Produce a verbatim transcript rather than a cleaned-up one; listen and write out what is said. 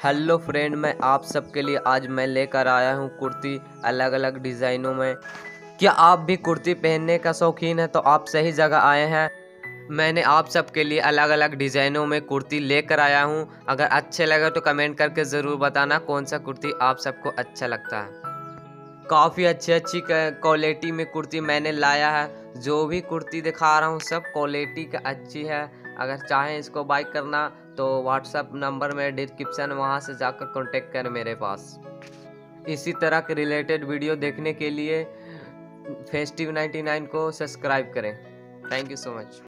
Hello friend, मैं आप सबके लिए आज मैं लेकर आया हूँ कुर्ती अलग अलग डिज़ाइनों में। क्या आप भी कुर्ती पहनने का शौकीन है तो आप सही जगह आए हैं। मैंने आप सबके लिए अलग अलग डिज़ाइनों में कुर्ती लेकर आया हूँ। अगर अच्छे लगे तो कमेंट करके ज़रूर बताना कौन सा कुर्ती आप सबको अच्छा लगता है। काफ़ी अच्छी अच्छी क्वालिटी में कुर्ती मैंने लाया है। जो भी कुर्ती दिखा रहा हूँ सब क्वालिटी का अच्छी है। अगर चाहें इसको बाय करना तो व्हाट्सअप नंबर में डिस्क्रिप्शन, वहाँ से जाकर कांटेक्ट करें मेरे पास। इसी तरह के रिलेटेड वीडियो देखने के लिए फेस्टिव नाइन्टी नाइन को सब्सक्राइब करें। Thank you so much.